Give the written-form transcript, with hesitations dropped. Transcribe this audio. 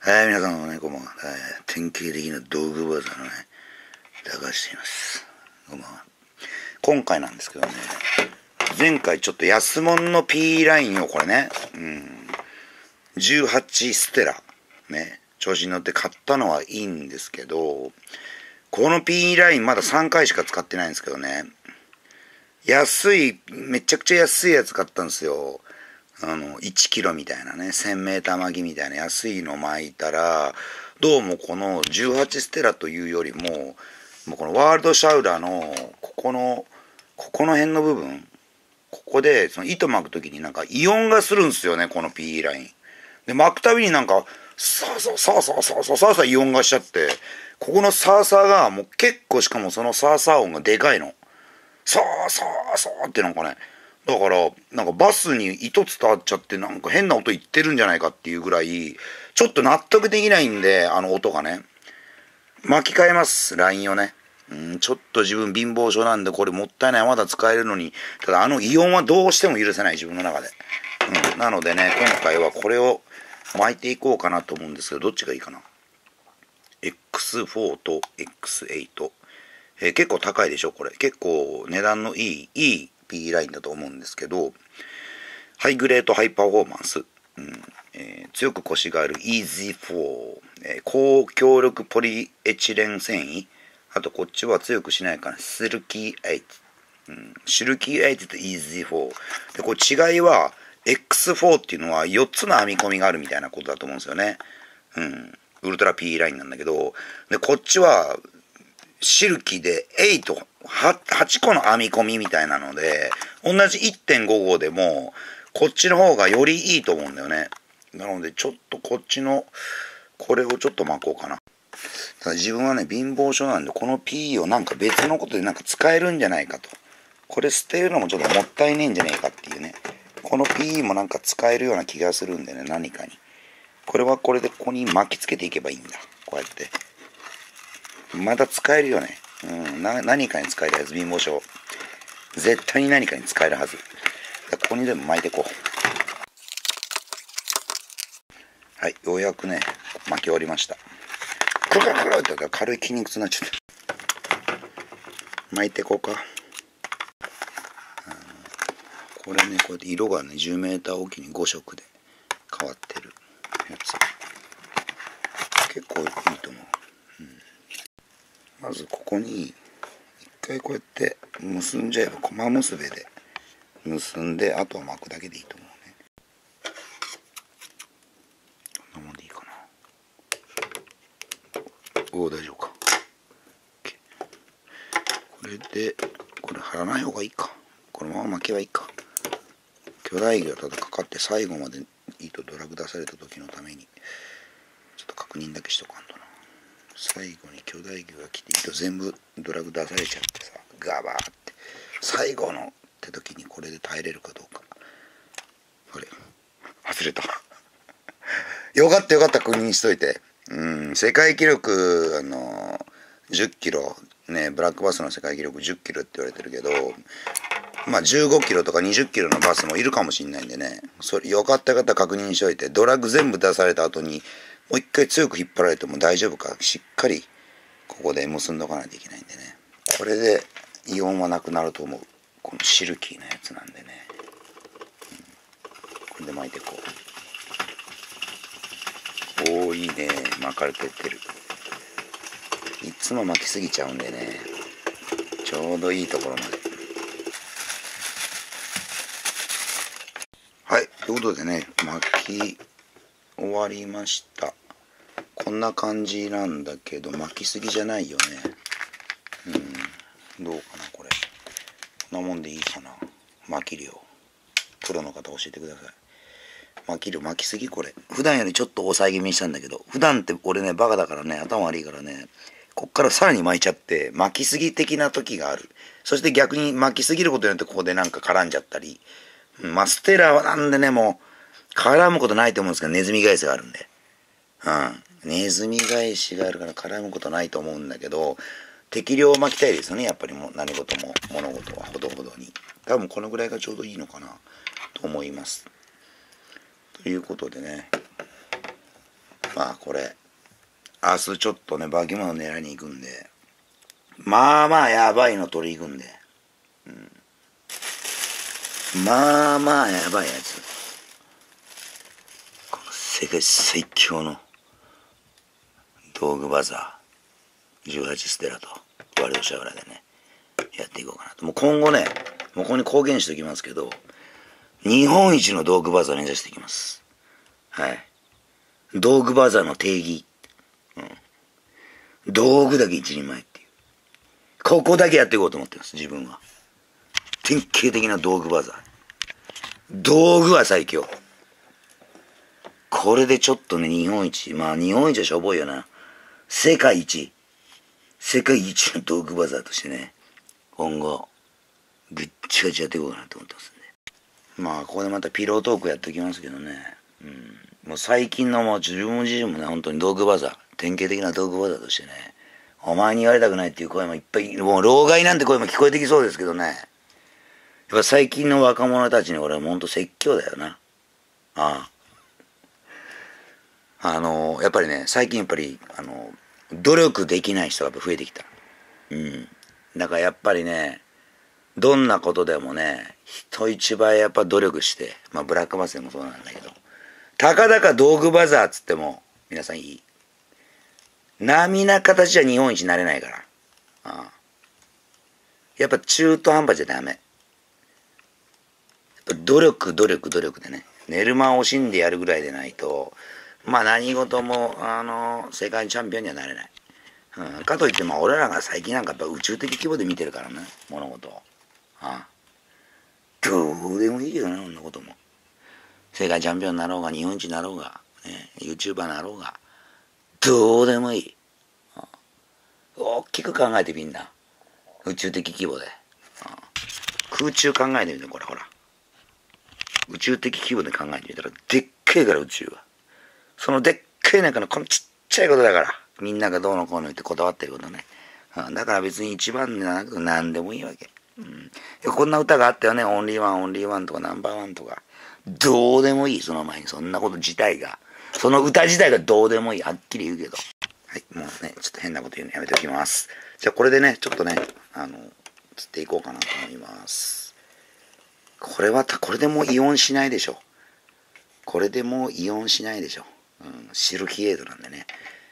はい、皆さんね、こんばんは。典型的な道具バザーのね、高橋しています。こんばんは。今回なんですけどね、前回ちょっと安物の P ラインをこれね、18ステラ、ね、調子に乗って買ったのはいいんですけど、この P ラインまだ3回しか使ってないんですけどね、めちゃくちゃ安いやつ買ったんですよ。1キロみたいなね、1000メーター巻きみたいな安いの巻いたら、どうもこの18ステラというよりも、もうこのワールドシャウダーの、ここの辺の部分、ここで、その糸巻くときになんかイオンがするんですよね、この PE ライン。で、巻くたびになんか、さあイオンがしちゃって、ここのサーサーがもう結構しかもそのサーサー音がでかいの。さあってなんかね、だから、なんかバスに糸伝わっちゃってなんか変な音言ってるんじゃないかっていうぐらい、ちょっと納得できないんで、あの音がね。巻き替えます、ラインをね。ちょっと自分貧乏症なんでこれもったいない。まだ使えるのに。ただあのイオンはどうしても許せない、自分の中で。なのでね、今回はこれを巻いていこうかなと思うんですけど、どっちがいいかな。X4 と X8。結構高いでしょ、これ。結構値段のいい P ラインだと思うんですけど、ハイグレードハイパフォーマンス、強くコシがある EZ4、高強力ポリエチレン繊維、あとこっちは強くしないからシルキー8、シルキー8と EZ4 で、これ違いは X4 っていうのは4つの編み込みがあるみたいなことだと思うんですよね。ウルトラ P ラインなんだけど、でこっちはシルキーで8個の編み込みみたいなので、同じ 1.5 号でもこっちの方がよりいいと思うんだよね。なのでちょっとこれをちょっと巻こうかな。ただ自分はね、貧乏症なんでこの P をなんか別のことでなんか使えるんじゃないかと。これ捨てるのもちょっともったいねえんじゃねえかっていうね。この P もなんか使えるような気がするんでね、何かに。これはこれでここに巻きつけていけばいいんだ。こうやって。また使えるよね。何かに使えるやつ、貧乏症。絶対に何かに使えるはず。ここにでも巻いていこう。はい、ようやくね、巻き終わりました。クルクルクルってやったら軽い筋肉痛になっちゃった。巻いていこうか。これね、こうやって色がね、10メーターおきに5色で変わってるやつ。結構いいと思う。まずここに、一回こうやって結んじゃえば、駒結べで結んで、あとは巻くだけでいいと思うね。こんなもんでいいかな。おお、大丈夫か。これで、これ貼らない方がいいか。このまま巻けばいいか。巨大魚ただかかって最後まで糸ドラグ出された時のために、ちょっと確認だけしとかんとな。最後に巨大魚が来て糸全部ドラグ出されちゃってさ、ガバーって最後のって時にこれで耐えれるかどうか。これ外れたよかった確認しといて。世界記録10キロね、ブラックバスの世界記録10キロって言われてるけど、まあ15キロとか20キロのバスもいるかもしんないんでね、それよかった確認しといて、ドラッグ全部出された後にもう一回強く引っ張られても大丈夫か、しっかりここで結んどかないといけないんでね。これでイオンはなくなると思う。このシルキーなやつなんでね、これで巻いていこう。おー、いいね、巻かれてってる。いつも巻きすぎちゃうんでね、ちょうどいいところまで。はい、ということでね、巻き終わりました。こんな感じなんだけど、巻きすぎじゃないよね。どうかな、これ。こんなもんでいいかな。巻き量。プロの方教えてください。巻きすぎこれ。普段よりちょっと抑え気味にしたんだけど、普段って俺ね、バカだからね、頭悪いからね、こっからさらに巻いちゃって、巻きすぎ的な時がある。そして逆に巻きすぎることによってここでなんか絡んじゃったり。ステラはなんでね、もう、絡むことないと思うんですけど、ネズミ返しがあるんで。ネズミ返しがあるから絡むことないと思うんだけど、適量を巻きたいですよね、やっぱりもう何事も物事はほどほどに。多分このぐらいがちょうどいいのかなと思います。ということでね、 まあこれ明日ちょっとね化け物狙いに行くんで、まあまあやばいの取り行くんで、まあまあやばいやつ、この世界最強の道具バザー18ステラとワルドシャワラでねやっていこうかなと。もう今後ね、もうここに公言しておきますけど、日本一の道具バザーを目指していきます。はい。道具バザーの定義、道具だけ一人前っていう、ここだけやっていこうと思ってます。自分は典型的な道具バザー、道具は最強。これでちょっとね日本一、まあ日本一はしょぼいよな、世界一の道具バザーとしてね、今後ぐっちがちやっていこうかなと思ってますんで、まあここでまたピロートークやっておきますけどね、もう最近のもう自分自身もね本当に道具バザー、典型的な道具バザーとしてね、お前に言われたくないっていう声もいっぱい、もう老害なんて声も聞こえてきそうですけどね、やっぱ最近の若者たちに俺は本当説教だよな。やっぱりね最近やっぱり努力できない人が増えてきた。だからやっぱりね、どんなことでもね人一倍やっぱ努力して、まあブラックバスでもそうなんだけど、たかだか道具バザーっつっても皆さんいい、並な形じゃ日本一になれないから。やっぱ中途半端じゃダメ。やっぱ努力でね、寝る間を惜しんでやるぐらいでないと、まあ何事も世界チャンピオンにはなれない。かといってまあ俺らが最近なんかやっぱ宇宙的規模で見てるからね、物事を。どうでもいいよね、そんなことも。世界チャンピオンになろうが日本一になろうが、YouTuber になろうがどうでもいい。大きく考えてみんな、宇宙的規模で。空中考えてみて、これほら宇宙的規模で考えてみたらでっけえから、宇宙はそのでっけえ中のこのちっちゃいことだから、みんながどうのこうの言ってこだわってることね。だから別に一番じゃなくて何でもいいわけ。こんな歌があったよね、オンリーワンオンリーワンとかナンバーワンとか、どうでもいい。その前にそんなこと自体が、その歌自体がどうでもいい、はっきり言うけど。はい、もうねちょっと変なこと言うのやめておきます。じゃあこれでねちょっとね釣っていこうかなと思います。これでもうイオンしないでしょ。これでもうイオンしないでしょ。シルキエイドなんでね。